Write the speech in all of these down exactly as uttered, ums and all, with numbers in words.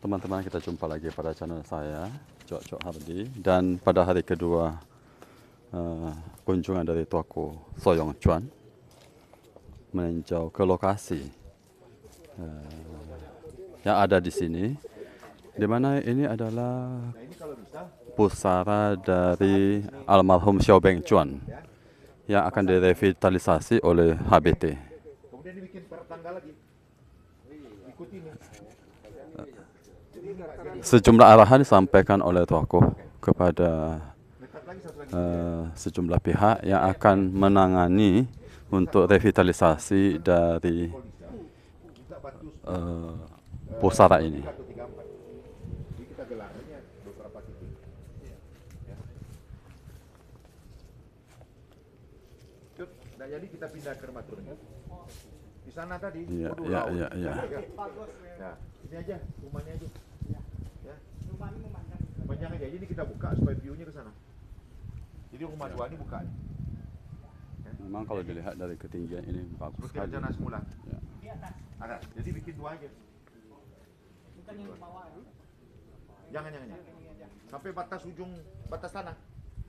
teman-teman, kita jumpa lagi pada channel saya, Cok Cok Hardi. Dan pada hari kedua uh, kunjungan dari Tuaku Soyong Chuan meninjau ke lokasi uh, yang ada di sini, di mana ini adalah pusara dari almarhum Xiao Beng Chuan yang akan direvitalisasi oleh H B T. Kemudian dibikin pertangga lagi. Ikuti nih. Sejumlah arahan disampaikan oleh tokoh kepada uh, sejumlah pihak yang akan menangani untuk revitalisasi dari uh, pusara ini. Nah, jadi kita pindah ke rumah turun. Di sana tadi. Iya, iya, iya, iya. Nah, ini aja, rumahnya aja. Ya. Panjang aja. Jadi kita buka supaya view-nya ke sana. Jadi rumah dua ini buka. Ya. Memang kalau dilihat dari ketinggian ini bagus seperti sekali. rencana semula. Ya. Ada. Jadi bikin dua aja. Bukan yang bawah. Jangan, jangan, jangan. Sampai batas ujung batas tanah.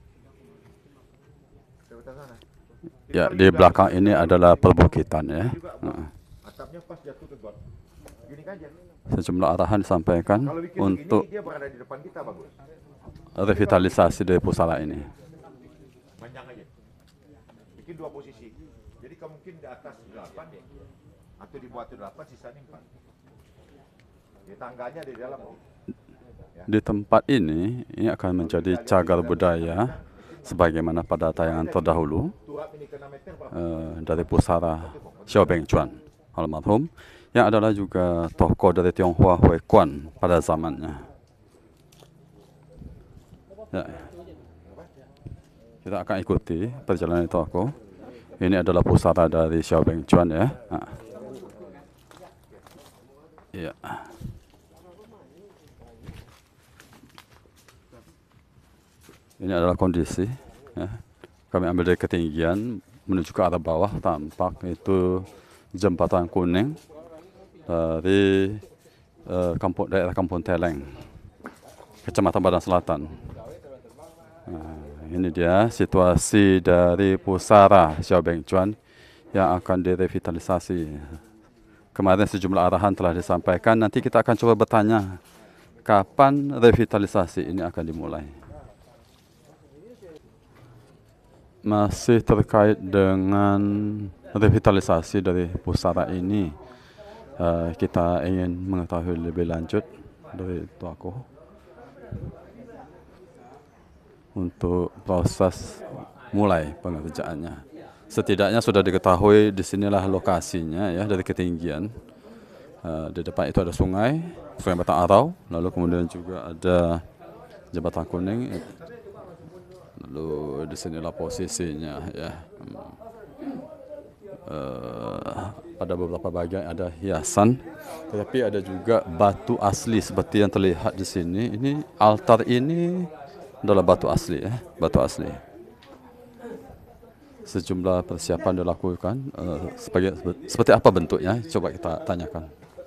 Sampai batas tanah. Ya, di belakang ini adalah perbukitan ya. Atapnya pas jatuh ke got. Gini aja. Sejumlah arahan disampaikan untuk dia berada di depan kita bagus. revitalisasi dari pusara ini. Panjang aja. Bikin dua posisi. Jadi mungkin di atas delapan ya. Atau di bawah delapan sisanya empat. Di tangganya di dalam. Ya. Di tempat ini ini akan menjadi cagar budaya sebagaimana pada tayangan terdahulu uh, dari pusara Xiao Beng Chuan almarhum, yang adalah juga tokoh dari Tionghoa Hui Quan pada zamannya. Ya. Kita akan ikuti perjalanan tokoh. Ini adalah pusara dari Xiao Beng Chuan ya. Nah. Ya. Ini adalah kondisi ya. Kami ambil dari ketinggian menuju ke arah bawah, tampak itu jembatan kuning dari uh, kampung, daerah Kampung Teleng, Kecamatan Padang Selatan. Nah, ini dia situasi dari pusara Xiao Beng Chuan yang akan direvitalisasi. Kemarin sejumlah arahan telah disampaikan. Nanti kita akan coba bertanya kapan revitalisasi ini akan dimulai. Masih terkait dengan revitalisasi dari pusara ini, uh, kita ingin mengetahui lebih lanjut dari Tuaku untuk proses mulai pengerjaannya. Setidaknya sudah diketahui disinilah lokasinya ya, dari ketinggian. Uh, di depan itu ada sungai, Sungai Batang Arau, lalu kemudian juga ada jembatan kuning. Lalu di sinilah posisinya ya. Uh, pada beberapa bagian ada hiasan, tetapi ada juga batu asli seperti yang terlihat di sini. Ini altar ini adalah batu asli ya, batu asli. Sejumlah persiapan dilakukan. Uh, sebagai, seperti apa bentuknya? Coba kita tanyakan.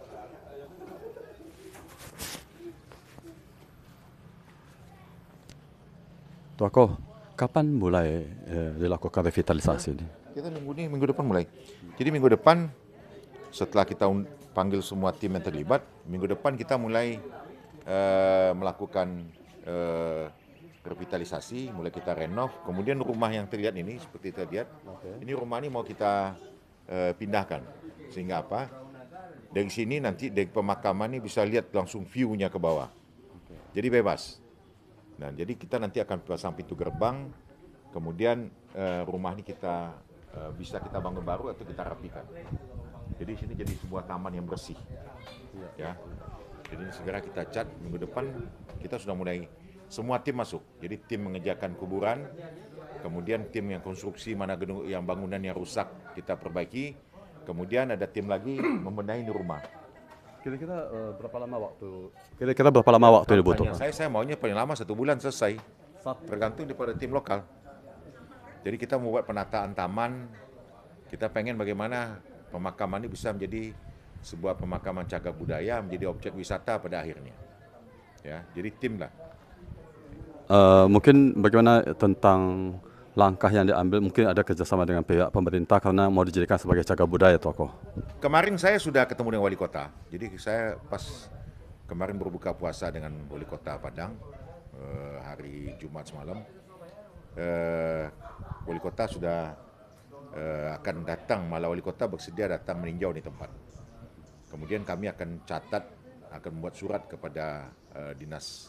Tuaku, kapan mulai eh, dilakukan revitalisasi ini? Kita minggu ini, minggu depan mulai. Jadi minggu depan setelah kita panggil semua tim yang terlibat, minggu depan kita mulai uh, melakukan uh, revitalisasi, mulai kita renov. Kemudian rumah yang terlihat ini, seperti terlihat, okay. Ini rumah ini mau kita uh, pindahkan. Sehingga apa? Dari sini nanti dari pemakaman ini bisa lihat langsung view-nya ke bawah. Okay. Jadi bebas. Nah, jadi kita nanti akan pasang pintu gerbang, kemudian uh, rumah ini kita uh, bisa kita bangun baru atau kita rapikan. Jadi sini jadi sebuah taman yang bersih, ya. Jadi segera kita cat minggu depan kita sudah mulai semua tim masuk. Jadi tim mengerjakan kuburan, kemudian tim yang konstruksi mana gedung yang bangunan yang rusak kita perbaiki, kemudian ada tim lagi membenahi rumah. Kira-kira uh, berapa lama waktu? Kira-kira berapa lama waktu dibutuhkan? Saya saya maunya paling lama satu bulan selesai. Tergantung daripada tim lokal. Jadi kita membuat penataan taman. Kita pengen bagaimana pemakaman ini bisa menjadi sebuah pemakaman cagar budaya menjadi objek wisata pada akhirnya. Ya, jadi tim lah. Uh, mungkin bagaimana tentang langkah yang diambil, mungkin ada kerjasama dengan pihak pemerintah karena mau dijadikan sebagai cagar budaya tokoh. Kemarin saya sudah ketemu dengan wali kota, jadi saya pas kemarin berbuka puasa dengan wali kota Padang uh, hari Jumat semalam. Uh, wali kota sudah uh, akan datang, malah wali kota bersedia datang meninjau di tempat. Kemudian kami akan catat, akan membuat surat kepada uh, dinas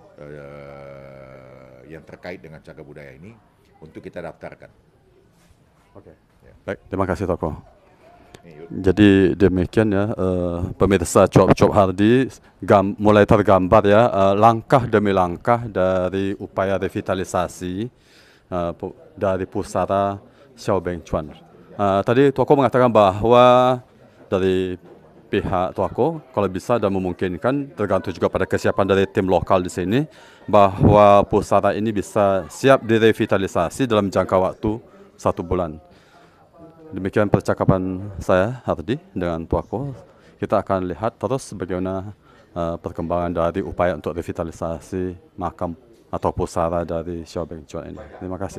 uh, yang terkait dengan cagar budaya ini untuk kita daftarkan. Oke. Ya. Baik, terima kasih tokoh. Ini, Jadi demikian ya, uh, pemirsa Cuap-Cuap Hardi gam, mulai tergambar ya uh, langkah demi langkah dari upaya revitalisasi uh, pu dari pusara Xiao Beng Chuan. Uh, tadi tokoh mengatakan bahwa dari pihak Tuako kalau bisa dan memungkinkan, tergantung juga pada kesiapan dari tim lokal di sini, bahwa pusara ini bisa siap direvitalisasi dalam jangka waktu satu bulan. Demikian percakapan saya Hardi dengan Tuako. Kita akan lihat terus bagaimana uh, perkembangan dari upaya untuk revitalisasi makam atau pusara dari Xiao Beng Chuan ini. Terima kasih.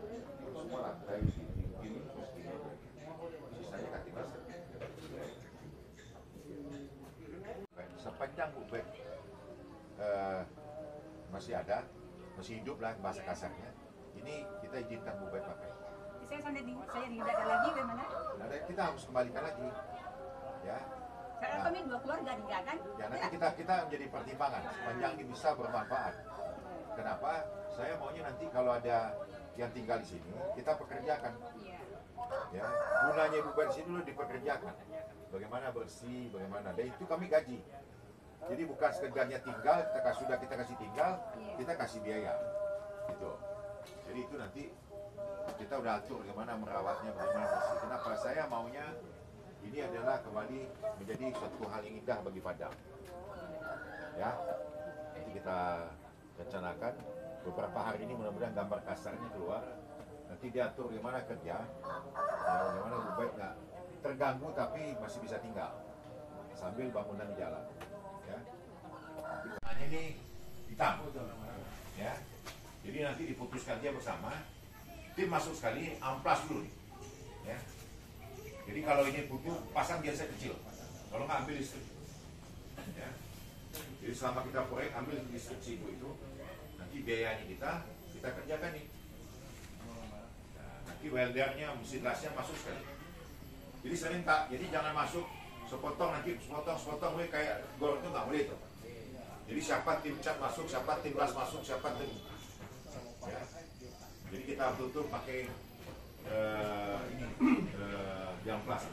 Sepanjang Ubek uh, masih ada, masih hidup lah bahasa kasarnya, ini kita izinkan Ubek pakai. Saya sampai di, saya tidak ada lagi bagaimana? Nah, kita harus kembalikan lagi, ya. Karena Nah, kami dua keluarga tinggalkan. ya nanti kita kita menjadi pertimbangan sepanjang ini bisa bermanfaat. Kenapa? Saya maunya nanti kalau ada yang tinggal di sini kita pekerjakan. Iya. Ya, gunanya Ubek di sini dulu dipekerjakan. Bagaimana bersih, bagaimana. Dan itu kami gaji. Jadi bukan sekedarnya tinggal, kita kasih, sudah kita kasih tinggal, kita kasih biaya. Gitu. Jadi itu nanti kita udah atur bagaimana merawatnya, bagaimana bersih. Kenapa saya maunya ini adalah kembali menjadi suatu hal yang indah bagi Padang. Ya, nanti kita rencanakan beberapa hari ini mudah-mudahan gambar kasarnya keluar. Nanti diatur bagaimana kerja, ya, bagaimana lebih baik nggak terganggu tapi masih bisa tinggal sambil bangunan di jalan. Ya, ini hitam. Ya, jadi nanti diputuskan dia bersama. Tim masuk sekali, amplas dulu nih. Ya. Jadi kalau ini butuh, pasang biasa kecil. Kalau nggak ambil listrik. Ya. Jadi selama kita proyek, ambil listrik sibu itu. Nanti biayanya kita, kita kerjakan nih. Nah, nanti weldernya, mesin lasnya masuk sekali. Jadi serentak, jadi jangan masuk sepotong, nanti sepotong, sepotong, kayak gor itu nggak boleh itu. Jadi siapa tim cat masuk, siapa tim las masuk, siapa tim. Ya. Jadi kita tutup pakai uh, ini uh, yang plastik.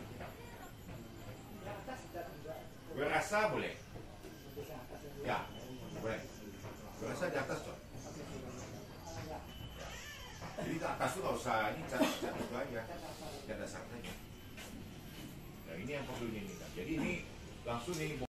Berasa boleh? Ya, boleh. Berasa di atas tuh. Jadi di atas tuh nggak usah ini cat-cat itu aja, cat dasar aja. Nah ini yang perlu ini. Jadi ini langsung nih.